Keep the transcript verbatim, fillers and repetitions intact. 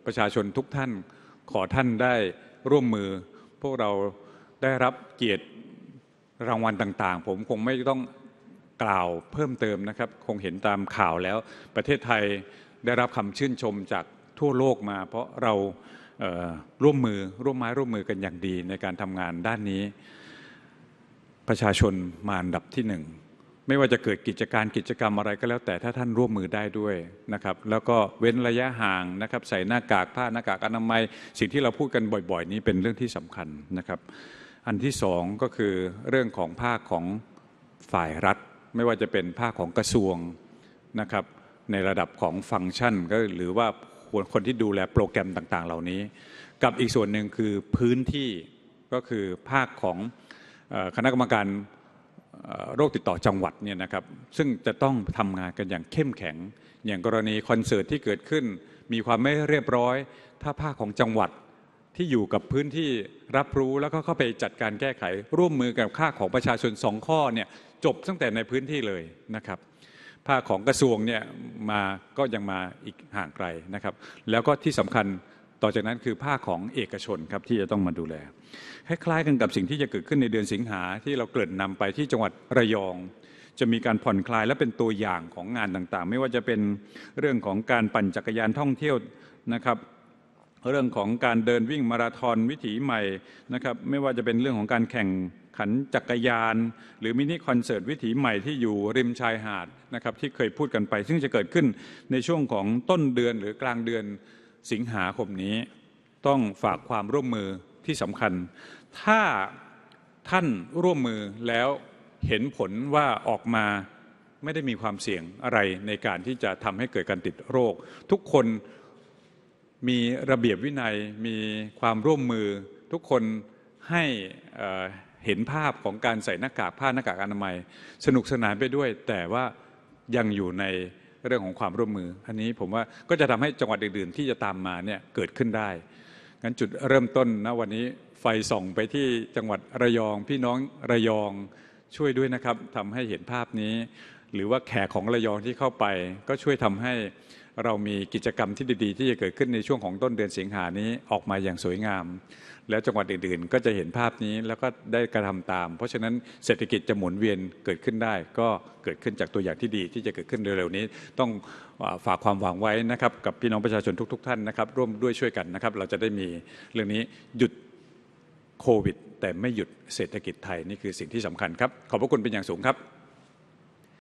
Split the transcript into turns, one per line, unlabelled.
ประชาชนทุกท่านขอท่านได้ร่วมมือพวกเราได้รับเกียรติรางวัลต่างๆผมคงไม่ต้องกล่าวเพิ่มเติมนะครับคงเห็นตามข่าวแล้วประเทศไทยได้รับคำชื่นชมจากทั่วโลกมาเพราะเราเอ่อร่วมมือร่วมไม้ร่วมมือกันอย่างดีในการทำงานด้านนี้ประชาชนมาอันดับที่หนึ่งไม่ว่าจะเกิดกิจการกิจกรรมอะไรก็แล้วแต่ถ้าท่านร่วมมือได้ด้วยนะครับแล้วก็เว้นระยะห่างนะครับใส่หน้ากากผ้าหน้ากากอนามัยสิ่งที่เราพูดกันบ่อยๆนี้เป็นเรื่องที่สำคัญนะครับอันที่สองก็คือเรื่องของภาคของฝ่ายรัฐไม่ว่าจะเป็นภาคของกระทรวงนะครับในระดับของฟังก์ชันก็หรือว่าคนที่ดูแลโปรแกรมต่างๆเหล่านี้กับอีกส่วนหนึ่งคือพื้นที่ก็คือภาคของคณะกรรมการโรคติดต่อจังหวัดเนี่ยนะครับซึ่งจะต้องทำงานกันอย่างเข้มแข็งอย่างกรณีคอนเสิร์ตที่เกิดขึ้นมีความไม่เรียบร้อยถ้าภาคของจังหวัดที่อยู่กับพื้นที่รับรู้แล้วก็เข้าไปจัดการแก้ไขร่วมมือกับภาคของประชาชนสองข้อเนี่ยจบตั้งแต่ในพื้นที่เลยนะครับภาคของกระทรวงเนี่ยมาก็ยังมาอีกห่างไกลนะครับแล้วก็ที่สำคัญต่อจากนั้นคือภาคของเอกชนครับที่จะต้องมาดูแลคล้ายๆกันกับสิ่งที่จะเกิดขึ้นในเดือนสิงหาที่เราเกริ่นนำไปที่จังหวัดระยองจะมีการผ่อนคลายและเป็นตัวอย่างของงานต่างๆไม่ว่าจะเป็นเรื่องของการปั่นจักรยานท่องเที่ยวนะครับเรื่องของการเดินวิ่งมาราธอนวิถีใหม่นะครับไม่ว่าจะเป็นเรื่องของการแข่งขันจักรยานหรือมินิคอนเสิร์ตวิถีใหม่ที่อยู่ริมชายหาดนะครับที่เคยพูดกันไปซึ่งจะเกิดขึ้นในช่วงของต้นเดือนหรือกลางเดือนสิงหาคมนี้ต้องฝากความร่วมมือที่สำคัญถ้าท่านร่วมมือแล้วเห็นผลว่าออกมาไม่ได้มีความเสี่ยงอะไรในการที่จะทำให้เกิดการติดโรคทุกคนมีระเบียบวินัยมีความร่วมมือทุกคนให้เห็นภาพของการใส่หน้ากากผ้าหน้ากากอนามัยสนุกสนานไปด้วยแต่ว่ายังอยู่ในเรื่องของความร่วมมืออันนี้ผมว่าก็จะทำให้จังหวัดอื่นๆที่จะตามมาเนี่ยเกิดขึ้นได้งั้นจุดเริ่มต้นนะวันนี้ไฟส่องไปที่จังหวัดระยองพี่น้องระยองช่วยด้วยนะครับทำให้เห็นภาพนี้หรือว่าแขกของระยองที่เข้าไปก็ช่วยทำให้เรามีกิจกรรมที่ดีๆที่จะเกิดขึ้นในช่วงของต้นเดือนสิงหานี้ออกมาอย่างสวยงามแล้วจังหวัดอื่นๆก็จะเห็นภาพนี้แล้วก็ได้กระทำตามเพราะฉะนั้นเศรษฐกิจจะหมุนเวียนเกิดขึ้นได้ก็เกิดขึ้นจากตัวอย่างที่ดีที่จะเกิดขึ้นเร็วๆนี้ต้องฝากความหวังไว้นะครับกับพี่น้องประชาชนทุกๆท่านนะครับร่วมด้วยช่วยกันนะครับเราจะได้มีเรื่องนี้หยุดโควิดแต่ไม่หยุดเศรษฐกิจไทยนี่คือสิ่งที่สำคัญครับขอบพระคุณเป็นอย่างสูงครับ